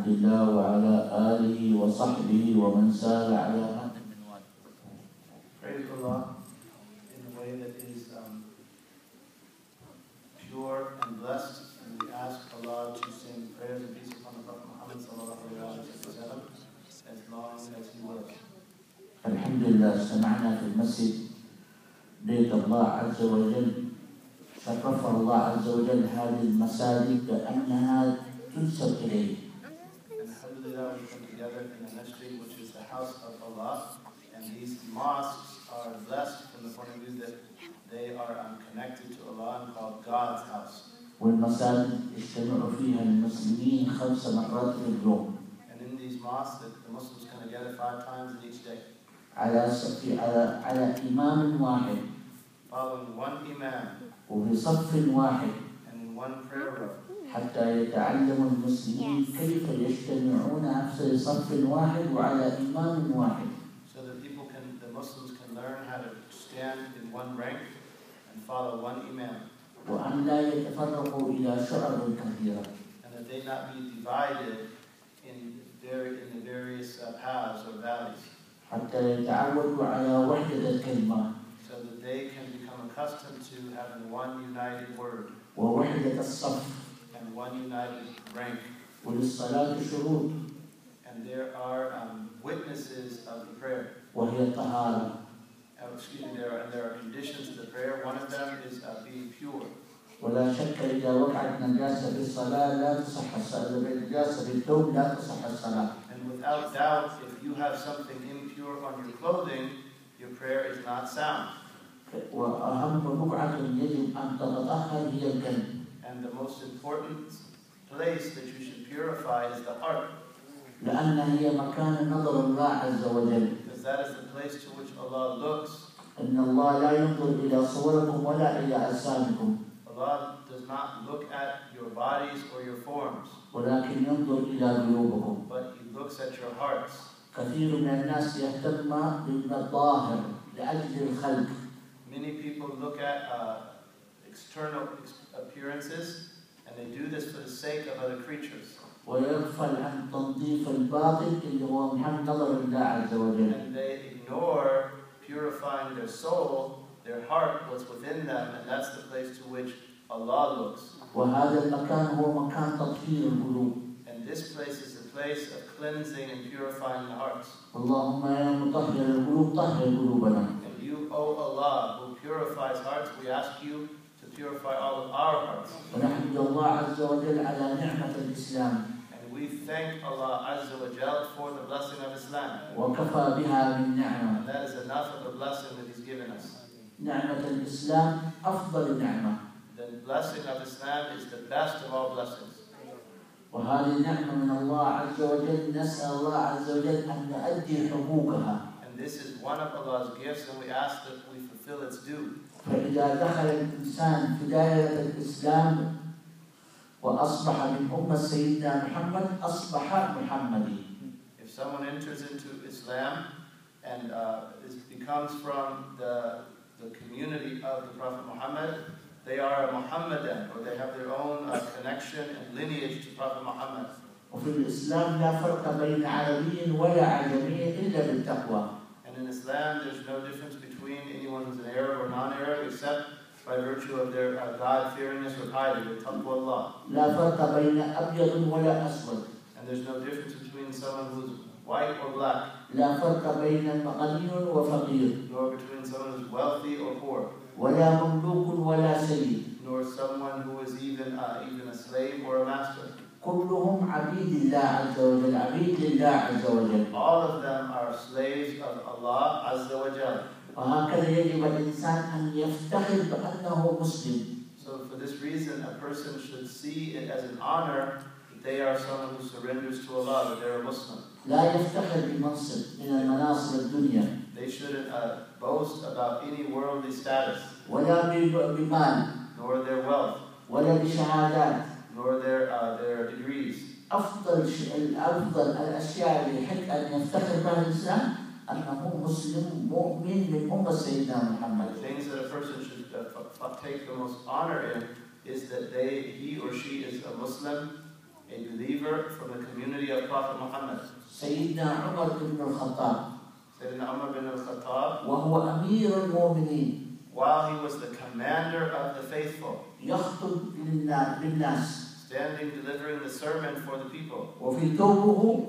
عبد الله وعلى آله وصحبه ومن سار على نهج منواله. Praise Allah in a way that is pure and blessed, and we ask Allah to send prayers and peace upon the Prophet Muhammad ﷺ as long as he lives. الحمد لله استمعنا في المسجد بيت الله عز وجل. شرف الله عز وجل هذه المساجد كأنها تنسب إليه. Alhamdulillah, we come together in the masjid, which is the house of Allah, and these mosques are blessed from the point of view that they are connected to Allah and called God's house. والمساجد يجتمع فيها المسلمين 5 مرات في اليوم. And in these mosques, the Muslims come together 5 times in each day. على إمام واحد. Following one imam. وفي صف واحد. And in one prayer row. حتى يتعلم المسلمين كيف يجتمعون في صف واحد وعلى إمام واحد. So that the Muslims can learn how to stand in one rank and follow one imam. وأن لا يتفرقوا إلى شعب كثيرة. And that they not be divided in the various paths or valleys. حتى يتعودوا على وحدة الكلمة. So that they can become accustomed to having one united word. ووحدة الصف. And one united rank. وللصلاة شروط. And there are witnesses of the prayer. وهي الطهارة. There are conditions to the prayer. One of them is being pure. ولا شك إذا وقعت نجاسة في الصلاة لا تصح الصلاة. نجاسة في الثوب لا تصح الصلاة. And without doubt, if you have something impure on your clothing, your prayer is not sound. وأهم بقعة يجب أن تتطهر هي القلب. And the most important place that you should purify is the heart. لأن هي مكان نظر الله عز وجل. Because that is the place to which Allah looks. إن الله لا ينظر إلى صوركم ولا إلى أجسامكم. Allah does not look at your bodies or your forms. ولكن ينظر إلى قلوبكم. But He looks at your hearts. كثير من الناس يهتم بالظاهر لأجل الخلق. Many people look at external appearances, and they do this for the sake of other creatures. ويغفل عن تنظيف الباطن اللي هو محل نظر الله عز وجل. And they ignore purifying their soul, their heart, what's within them, and that's the place to which Allah looks. وهذا المكان هو مكان تطهير القلوب. And this place is the place of cleansing and purifying the hearts. اللهم يا مطهر القلوب طهر قلوبنا. And you, O Allah, who purifies hearts, we ask you to purify all of our hearts. ونحمد الله عز وجل على نعمة الإسلام. And we thank Allah Azza wa Jal for the blessing of Islam. وكفى بها من نعمة. And that is enough of the blessing that He's given us. نعمة الإسلام أفضل نعمة. The blessing of Islam is the best of all blessings. وهذه نعمة من الله عز وجل. نسأل الله عز وجل أن نؤدي حقوقها. And this is one of Allah's gifts, and we ask that we fulfill its due. فإذا دخل الإنسان في دائرة الإسلام وأصبح من أمة سيدنا محمد أصبح محمدي. If someone enters into Islam and becomes from the community of the Prophet Muhammad, they are a Muhammadan, or they have their own connection and lineage to Prophet Muhammad. وفي الإسلام لا فرق بين عربي ولا عجمي إلا بالتقوى. And in Islam, there's no difference between anyone who's an Arab or non-Arab, except by virtue of their God-fearingness or piety, with taqwa Allah. لا فرق بين أبيض ولا أسود. And there's no difference between someone who's white or black. لا فرق بين غني وفقير. Nor between someone who's wealthy or poor. ولا مملوك ولا سيد. Nor someone who is even a slave or a master. كلهم عبيد الله عز وجل. عبيد لله عز وجل. All of them are slaves of Allah Azza wa Jal. وهكذا يجب الإنسان أن يفتخر بأنه مسلم. So for this reason, a person should see it as an honor that they are someone who surrenders to Allah, that they're a Muslim. لا يفتخر بمنصب من المناصب الدنيا. They shouldn't boast about any worldly status. ولا بمال. Nor their wealth. ولا بشهادات. Nor their degrees. أفضل الأشياء اللي يحق أن يفتخر بها الإنسان أنه مسلم مؤمن من أمة سيدنا محمد. The things that a person should take the most honor in is that he or she is a Muslim, a believer from the community of Prophet Muhammad. سيدنا عمر بن الخطاب Sayyidina Umar bin al-Khattab, وهو أمير المؤمنين while he was the commander of the faithful, يخطب للناس standing delivering the sermon for the people, وفي ثوبه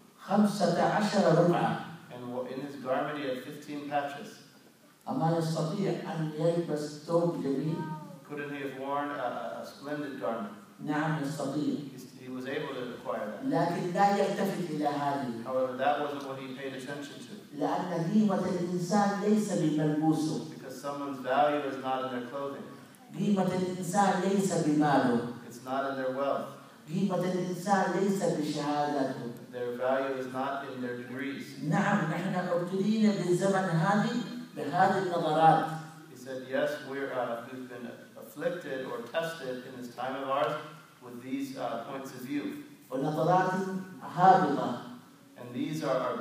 15 ربعة and in his garment he had 15 patches. أما يستطيع أن يلبس ثوب جميل؟ Couldn't he have worn a splendid garment? نعم يستطيع، He was able to acquire that. لكن لا يلتفت إلى هذه، However, that wasn't what he paid attention to, لأن قيمة الإنسان ليس بملبوسه، because someone's value is not in their clothing, قيمة الإنسان ليس بماله، it's not in their wealth, قيمة الإنسان ليس بشهادته. their value is not in their degrees. نعم نحن ابتلينا بالزمن هذه بهذه النظرات. He said, yes, we've been afflicted or tested in this time of ours with these points of view. ونظرات هابطة. And these are our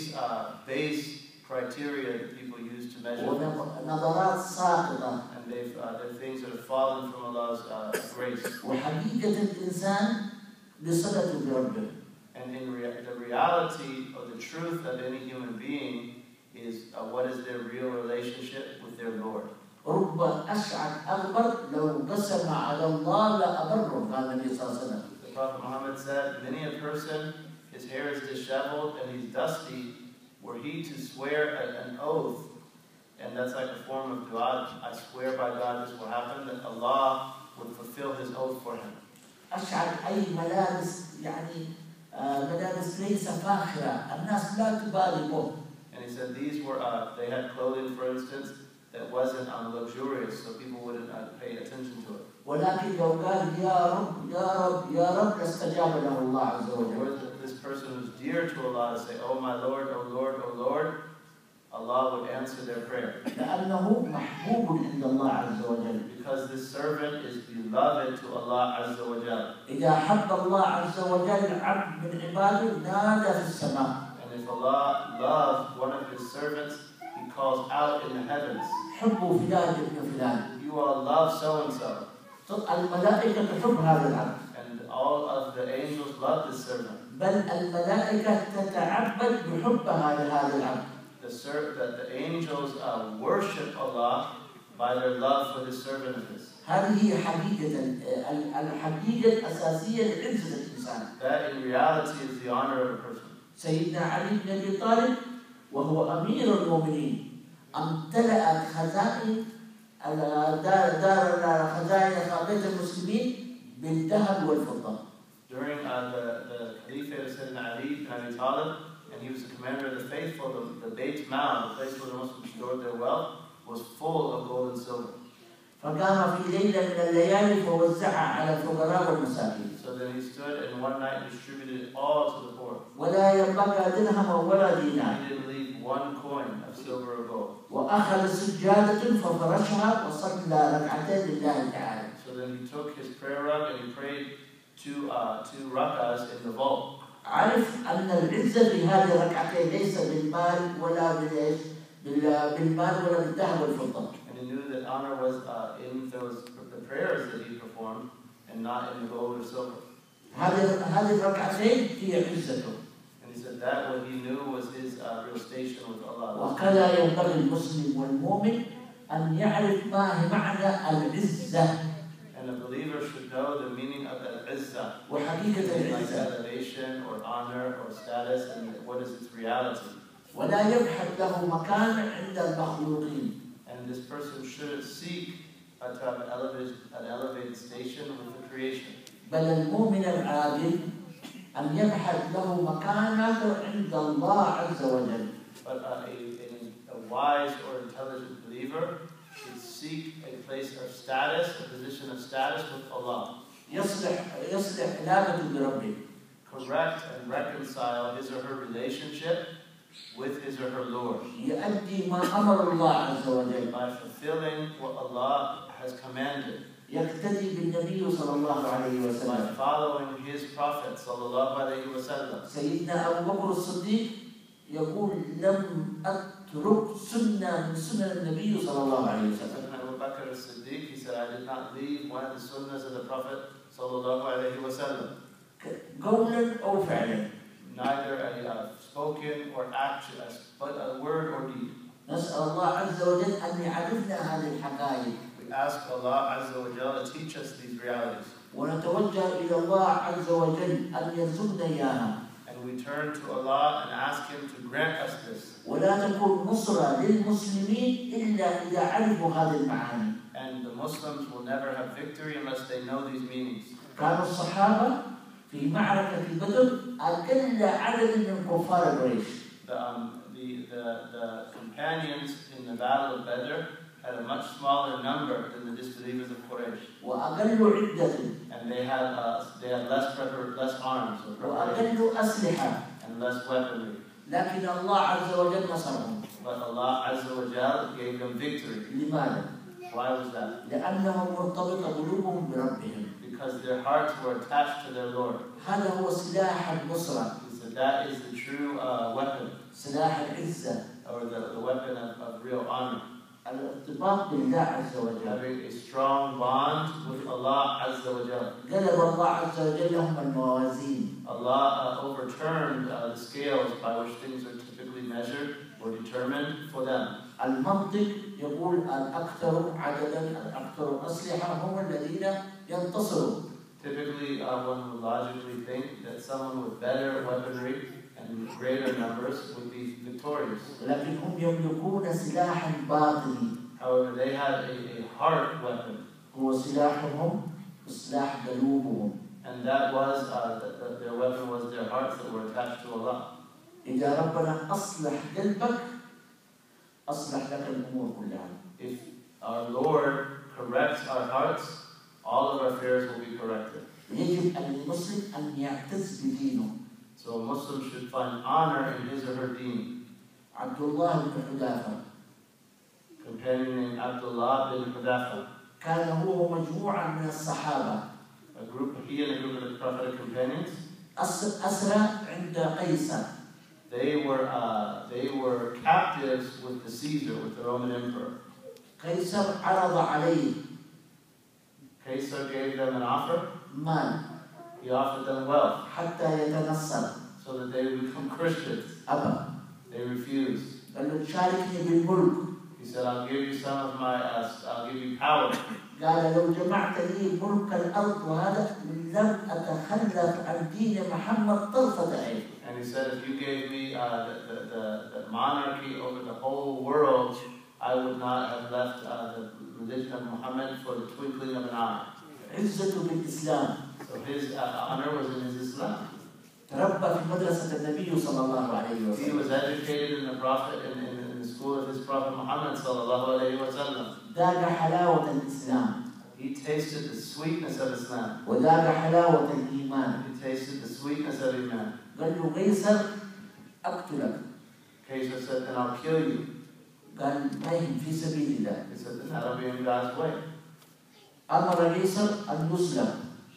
base criteria that people use to measure things. ونظرات ساقطة. And they're things that have fallen from Allah's grace. وحقيقة الإنسان بصلته بربه. And in the reality of the truth of any human being is what is their real relationship with their Lord. رب أشعث أغبر لو قسم على الله لأبره، قال النبي صلى الله عليه وسلم. The Prophet Muhammad said, many a person, his hair is disheveled and he's dusty, were he to swear an oath, and that's like a form of dua, I swear by God this will happen, that Allah would fulfill his oath for him. أشعث أي ملابس يعني ملابس ليس فاخرة، الناس لا تبالي به. And he said these were, they had clothing, for instance, that wasn't luxurious, so people wouldn't pay attention to it. ولكن لو قال يا رب يا رب يا رب لاستجاب له الله عز وجل. Or this person who's dear to Allah to say, oh my Lord, oh Lord, oh Lord, Allah would answer their prayer. لأنه محبوب عند الله عز وجل. Because this servant is beloved to Allah Azza wa Jal. إذا حب الله عز وجل عبد من عباده نادى في السماء. And if Allah loves one of his servants, he calls out in the heavens, حبوا فلان ابن فلان. you all love so and so. الملائكة تحب هذا العبد. And all of the angels love this servant. بل الملائكة تتعبد بحب هذا العبد. The angels worship Allah by their love for this servant of his. هذه الحقيقة الأساسية لعزة الإنسان. That in reality is the honor of a person. سيدنا علي بن أبي طالب وهو أمير المؤمنين امتلأت خزائن خزائن بيت المسلمين بالذهب والفضة. During the Caliphate of Sayyidina Ali ibn Abi Talib, and he was the commander of the faithful, the Beit Mal, the place where the Muslims stored their wealth, was full of gold and silver. فقام في ليلة من الليالي فوزعها على الفقراء والمساكين. So then he stood and one night distributed it all to the poor. ولا يبقى درهم ولا دينار. He didn't leave one coin of silver or gold. وأخذ سجادة ففرشها وصلى ركعتين لله تعالى. So then he took his prayer rug and he prayed two rak'ahs in the vault. عرف أن العزة في هذه الركعتين ليس بالمال ولا بالمال ولا بالذهب والفضة. And he knew that honor was in the prayers that he performed and not in the gold or silver. هذه الركعتين هي عزته. And he said that what he knew was his real station with Allah. وكذا ينبغي المسلم والمؤمن أن يعرف ما هي معنى العزة. And a believer should know the meaning of al-izzah. وحقيقة Like العزة. elevation or honor or status, and what is its reality. ولا يبحث له مكان عند المخلوقين. And this person shouldn't seek to have an elevated station with the creation. بل المؤمن العادل أن يبحث له مكانة عند الله عز وجل. But a wise or intelligent believer should seek a place of status, a position of status with Allah. يصلح علاقته بربه. Correct and reconcile his or her relationship with his or her Lord. يؤدي ما أمر الله عز وجل. By fulfilling what Allah has commanded. يقتدي بالنبي صلى الله عليه By وسلم. following his Prophet sallallahu alayhi wa sallam. سيدنا أبو بكر الصديق يقول لم أترك سنة من سنن النبي صلى الله عليه وسلم. Abu Bakr as-Siddiq, he said, I did not leave one of the sunnahs of the Prophet sallallahu alayhi wa sallam. قولا أو فعلا. neither a spoken or action, but a word or deed. نسأل الله عز وجل أن يعرفنا هذه الحقائق. We ask Allah Azza wa Jalla to teach us these realities. ونتوجه إلى الله عز وجل أن يرزقنا إياها. And we turn to Allah and ask Him to grant us this. ولا تكون نصرة للمسلمين إلا إذا عرفوا هذه المعاني. And the Muslims will never have victory unless they know these meanings. كان الصحابة في معركة بدر أقل عدد من كفار قريش. The companions in the battle of Badr had a much smaller number than the disbelievers of Quraysh. وأقل عدة. And they had less arms وأقل أسلحة. and less weaponry. لكن الله عز وجل نصرهم. But Allah Azza wa Jalla gave them victory. لماذا؟ Why was that? لأنهم مرتبطة قلوبهم بربهم. Because their hearts were attached to their Lord. هذا هو سلاح النصرة. So that is the true weapon. سلاح العزة. Or the weapon of real honor. الارتباط بالله عز وجل. Having a strong bond with Allah Azza wa Jalla. قلب الله عز وجل لهم الموازين. Allah overturned the scales by which things are typically measured or determined for them. المنطق يقول الأكثر عددا الأكثر أسلحة هم الذين ينتصروا. Typically, one would logically think that someone with better weaponry and greater numbers would be victorious. لكن هم يملكون سلاحا باطني. However, they had a heart weapon. هو سلاحهم سلاح قلوبهم. And that was their weapon was their hearts that were attached to Allah. إذا ربنا أصلح قلبك أصلح لك الأمور كلها. If our Lord corrects our hearts, all of our affairs will be corrected. يجب أن المسلم أن يعتز بدينه. So a Muslim should find honor in his or her deen. عبد الله بن حذافة. Companion named Abdullah bin Hudafa. كان هو مجموعة من الصحابة. He and a group of the prophetic companions. أسرى عند قيصر. They were captives with the Caesar, with the Roman emperor. قيصر عرض عليه. Caesar gave them an offer. مال. He offered them wealth. حتى يتنصر. So that they would become Christians. أبى. They refused. قال له شاركني بالملك. He said, I'll give you some of my, I'll give you power. قال لو جمعت لي ملك الأرض وهذا لم أتخلف عن دين محمد طرفة عين. And he said, if you gave me the monarchy over the whole world, I would not have left the religion of Muhammad for the twinkling of an eye. عزته بالإسلام. So his honor was in his Islam. تربى في مدرسة النبي صلى الله عليه وسلم. He was educated in the Prophet in the school of his Prophet Muhammad sallallahu alaihi wasallam. ذاق حلاوة الإسلام. He tasted the sweetness of Islam. وذاق حلاوة الإيمان. He tasted the sweetness of Iman. قال له قيصر أقتلك. Caesar said, then I'll kill you. قال ما يهم في سبيل الله. He said, then that'll be in God's way. أمر قيصر أن يسلم.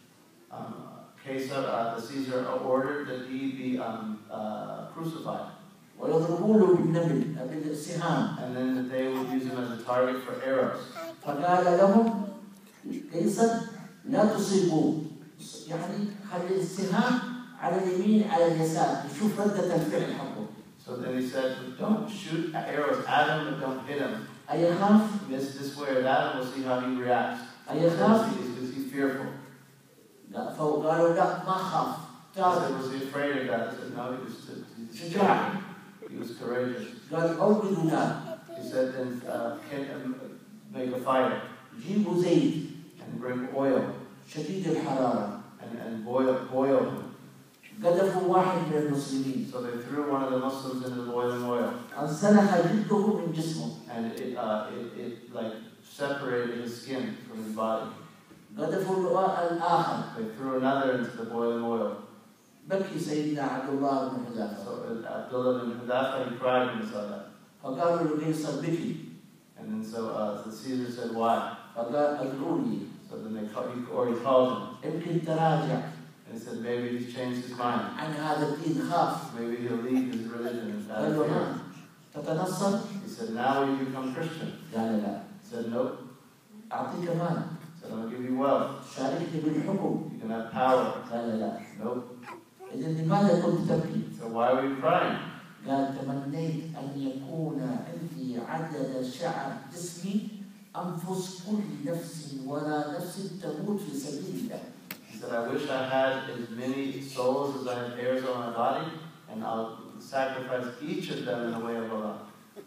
Caesar ordered that he be crucified. ويضربوا له بالنبل بالسهام. And then that they would use him as a target for arrows. فقال لهم قيصر لا تصيبوه. يعني خلي السهام على اليمين على اليسار يشوف ردة الفعل حقه. So then he said, don't shoot arrows at him, but don't hit him. أيخاف. This way or that, and we'll see how he reacts. أيخاف. Is he fearful? فقالوا لا ما خاف. He said, was he afraid of that? He said, no, he was courageous. قال أوقدوا نار. He said, then make a fire. جيبوا زيت. And bring oil. شديد الحرارة. And boil him. قذفوا واحد من المسلمين. So they threw one of the Muslims into the boiling oil. انسلخ جلده من جسمه. And it like separated his skin from his body. قذفوا الآخر. They threw another into the boiling oil. بكي سيدنا عبد الله بن حذافة. So Abdullah bin Hudafa, he cried when he saw that. فقالوا لقيصر بكي. And then so Caesar said, why? فقال ادعوني. So then he called him. يمكن تراجع. And he said, maybe he's changed his mind. عن هذا الدين خاف. Maybe he'll leave his religion. قال له ها تتنصر. He said, now will you become Christian? قال لا. He said, nope. أعطيك مال. He said, I'll give you wealth. شاركني بالحكم. You can have power. قال لا. Nope. إذا لماذا كنت تبكي؟ So why were you crying? قال تمنيت أن يكون عندي عدد شعر جسمي أنفس كل نفس ولا نفس تموت في سبيل الله. He said, I wish I had as many souls as I have hairs on my body, and I'll sacrifice each of them in the way of Allah.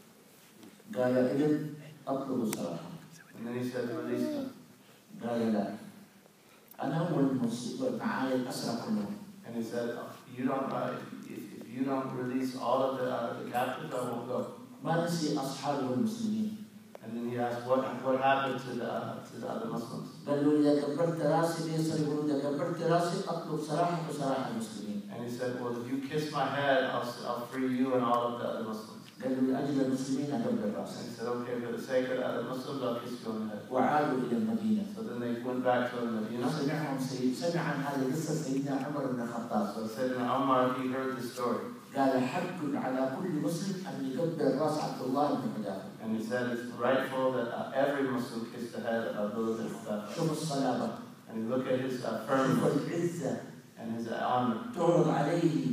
قال إذن أطلب صراحة. And then he said, release them. قال لا. أنا هو المصيبة معايا الأسرى كلهم. And he said, you don't, if you don't release all of the captives, I won't go. ما نسي أصحابه المسلمين. And then he asked, what happened to the other Muslims? قال له إذا كبرت راسي بيصير يقول إذا كبرت راسي أطلب صراحة وصراحة المسلمين. And he said, well, if you kiss my head, I'll free you and all of the other Muslims. قال له لأجل المسلمين أكبر And راسي. he said, okay, for the sake of the other Muslims, I'll kiss you on the head. وعادوا إلى المدينة. So then they went back to Medina. سمع عن هذه القصة سيدنا عمر بن الخطاب. So Sayyidina Umar, he heard the story. قال حق على كل مسلم أن يكبر راس عبد الله بن حذافة. And he said it's rightful that every Muslim kiss the head of Abdullah bin Hudhafa. شوف الصلابة. And you look at his شوف firmness العزة. and his honor. تعرض عليه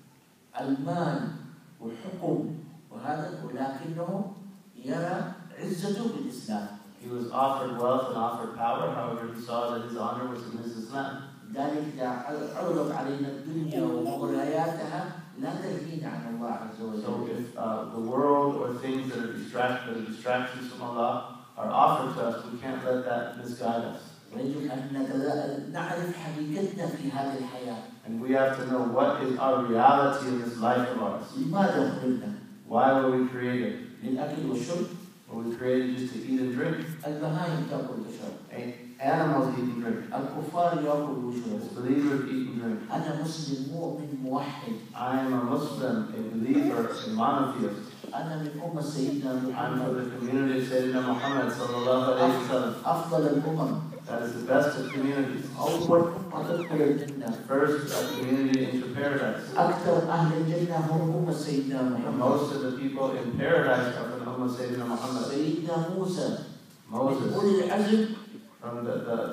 المال والحكم وهذا ولكنه يرى عزته بالإسلام. He was offered wealth and offered power, however he saw that his honor was in his Islam. ذلك إذا عرضت علينا الدنيا ومغرياتها لا تلهينا عن الله عز وجل. So if the world or things that are distractions from Allah are offered to us, we can't let that misguide us. ويجب أن نعرف حقيقتنا في هذه الحياة. And we have to know what is our reality in this life of ours. لماذا خلقنا؟ Why were we created? للأكل والشرب. Were we created just to eat and drink? البهائم تأكل وتشرب. Animals eat and drink. الكفار يأكل ويشرب. Believers eat and drink. أنا مسلم مؤمن موحد. I am a Muslim, a believer, a monotheist. أنا من أمة سيدنا I'm محمد. from the community of Sayyidina Muhammad sallallahu alayhi wa sallam. أفضل الأمم. That is the best of communities. أول أمة تدخل الجنة. First community into paradise. أكثر أهل الجنة هم أمة سيدنا And محمد. most of the people in paradise are from the Ummah Sayyidina Muhammad. سيدنا موسى. Moses, أولي العزم. from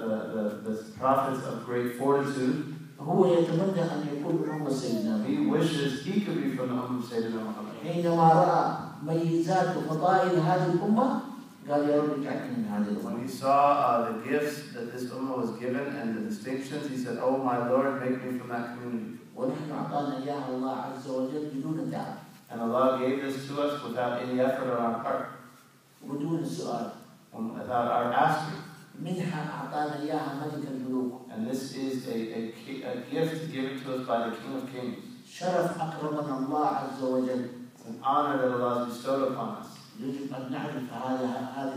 the prophets of great fortitude, هو يتمنى أن يكون من أمة سيدنا محمد. he wishes he could be from the Ummah Sayyidina Muhammad. حينما رأى ميزات وفضائل هذه الأمة قال يا رب اجعلني من هذه الأمة. When he saw the gifts that this Ummah was given and the distinctions, he said, oh my Lord, make me from that community. ونحن أعطانا إياها الله عز وجل بدون تعب. And Allah gave this to us without any effort on our part, بدون سؤال. without our asking. منحة أعطانا إياها ملك الملوك. And this is a gift given to us by the King of Kings. شرف أكرمنا الله عز وجل. It's an honor that Allah has bestowed upon us. يجب أن نعرف هذه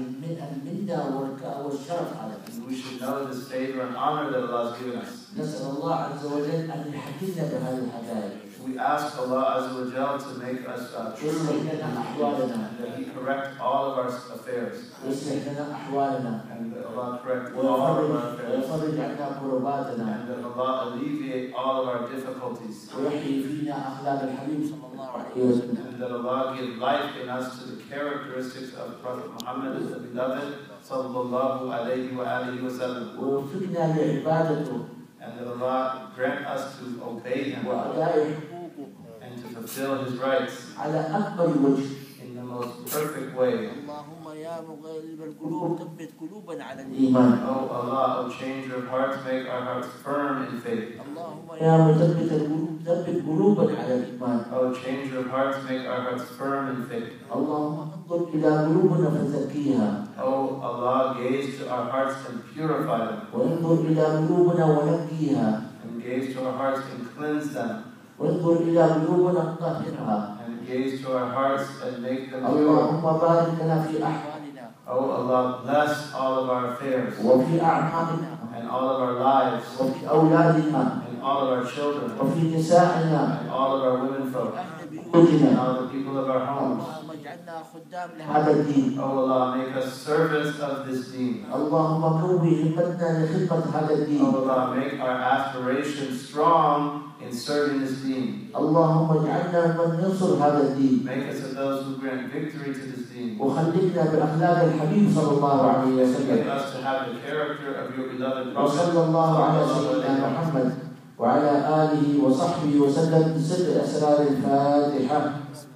المنة والشرف هذا. And we should know this favor and honor that Allah has given us. نسأل الله عز وجل أن يحفظنا بهذه الحقائق. We ask Allah Azza wa Jal to make us true and that He correct all of our affairs. ويصلح لنا أحوالنا. And that Allah correct all of our affairs. ويفرج عنا كرباتنا. And that Allah alleviate all of our difficulties. ويحيي فينا أخلاق الحبيب صلى الله عليه وسلم. And that Allah give life in us to the characteristics of Prophet Muhammad, the beloved, sallallahu alayhi wa alihi wa sallam. ويوفقنا لعبادته. And that Allah grant us to obey Him وأداء and to fulfill His rights على أكبر وجه. in the most perfect way. اللهم يا مقلب القلوب ثبت قلوبنا على الإيمان. Oh Allah, O changer of hearts, make our hearts firm in faith. اللهم يا مثبت القلوب ثبت قلوبنا على الإيمان. O changer of hearts, make our hearts firm in faith. اللهم انظر إلى قلوبنا فزكيها. Oh Allah, gaze to our hearts and purify them. وانظر إلى قلوبنا ونقيها. And gaze to our hearts and cleanse them. وانظر إلى قلوبنا وطهرها. And gaze to our hearts and make them pure. اللهم بارك لنا في أحوالنا. Oh Allah, bless all of our affairs وفي أعمالنا. and all of our lives وفي أولادنا. and all of our children وفي نسائنا. and all of our women folk وأهل and بيوتنا. all the people of our homes. اللهم اجعلنا خدام لهذا الدين. Oh Allah, make us servants of this deen. اللهم قوي همتنا لخدمة هذا الدين. Oh Allah, make our aspirations strong in serving this deen. اللهم اجعلنا من ينصر هذا الدين. Make us of those who grant victory to this deen. وخلقنا بأخلاق الحبيب صلى الله عليه وسلم. Give us to have the character of your beloved Prophet. وصلى الله على سيدنا محمد وعلى آله وصحبه وسلم بسر أسرار الفاتحة.